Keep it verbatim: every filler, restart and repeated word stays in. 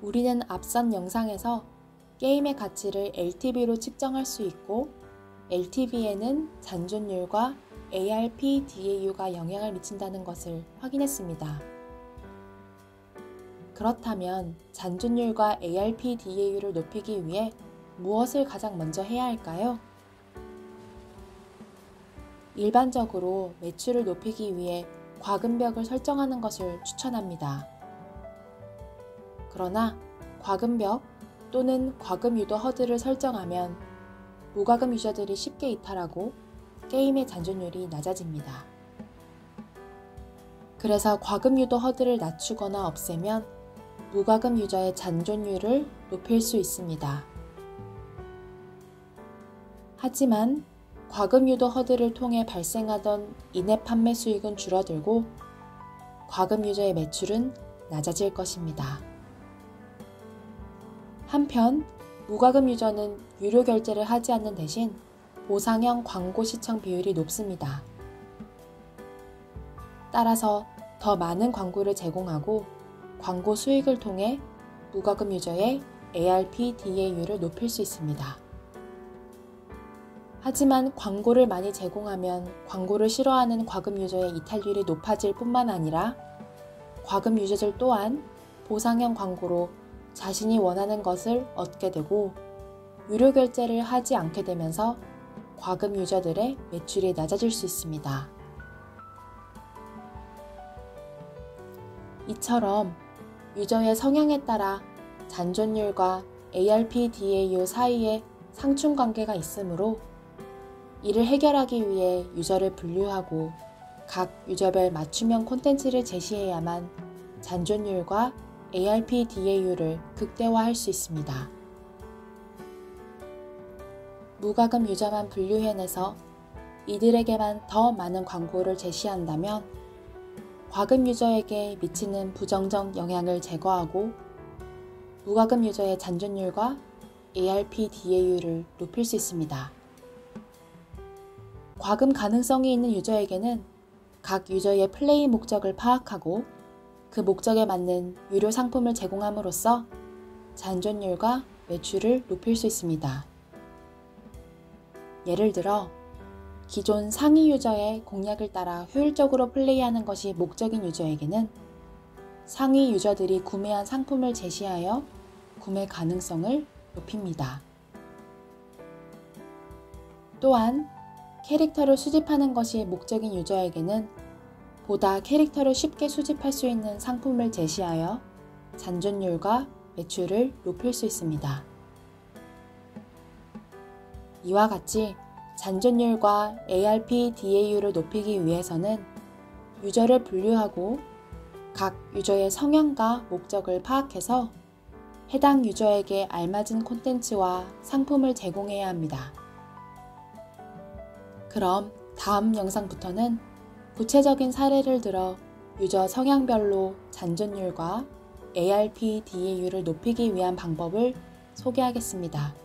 우리는 앞선 영상에서 게임의 가치를 엘티브이로 측정할 수 있고 엘티브이에는 잔존율과 에이알피디에이유가 영향을 미친다는 것을 확인했습니다. 그렇다면 잔존율과 에이알피디에이유를 높이기 위해 무엇을 가장 먼저 해야 할까요? 일반적으로 매출을 높이기 위해 과금벽을 설정하는 것을 추천합니다. 그러나 과금벽 또는 과금 유도 허들을 설정하면 무과금 유저들이 쉽게 이탈하고 게임의 잔존율이 낮아집니다. 그래서 과금 유도 허들을 낮추거나 없애면 무과금 유저의 잔존율을 높일 수 있습니다. 하지만 과금 유도 허들을 통해 발생하던 인앱 판매 수익은 줄어들고 과금 유저의 매출은 낮아질 것입니다. 한편 무과금 유저는 유료 결제를 하지 않는 대신 보상형 광고 시청 비율이 높습니다. 따라서 더 많은 광고를 제공하고 광고 수익을 통해 무과금 유저의 에이알피디에이유를 높일 수 있습니다. 하지만 광고를 많이 제공하면 광고를 싫어하는 과금 유저의 이탈률이 높아질 뿐만 아니라 과금 유저들 또한 보상형 광고로 자신이 원하는 것을 얻게 되고 유료 결제를 하지 않게 되면서 과금 유저들의 매출이 낮아질 수 있습니다. 이처럼 유저의 성향에 따라 잔존율과 에이알피디에이유 사이에 상충관계가 있으므로 이를 해결하기 위해 유저를 분류하고 각 유저별 맞춤형 콘텐츠를 제시해야만 잔존율과 에이알피디에이유를 극대화할 수 있습니다. 무과금 유저만 분류해내서 이들에게만 더 많은 광고를 제시한다면 과금 유저에게 미치는 부정적 영향을 제거하고 무과금 유저의 잔존율과 에이알피디에이유를 높일 수 있습니다. 과금 가능성이 있는 유저에게는 각 유저의 플레이 목적을 파악하고 그 목적에 맞는 유료 상품을 제공함으로써 잔존율과 매출을 높일 수 있습니다. 예를 들어 기존 상위 유저의 공략을 따라 효율적으로 플레이하는 것이 목적인 유저에게는 상위 유저들이 구매한 상품을 제시하여 구매 가능성을 높입니다. 또한 캐릭터를 수집하는 것이 목적인 유저에게는 보다 캐릭터를 쉽게 수집할 수 있는 상품을 제시하여 잔존율과 매출을 높일 수 있습니다. 이와 같이 잔존율과 에이알피디에이유를 높이기 위해서는 유저를 분류하고 각 유저의 성향과 목적을 파악해서 해당 유저에게 알맞은 콘텐츠와 상품을 제공해야 합니다. 그럼 다음 영상부터는 구체적인 사례를 들어 유저 성향별로 잔존율과 에이알피디에이유를 높이기 위한 방법을 소개하겠습니다.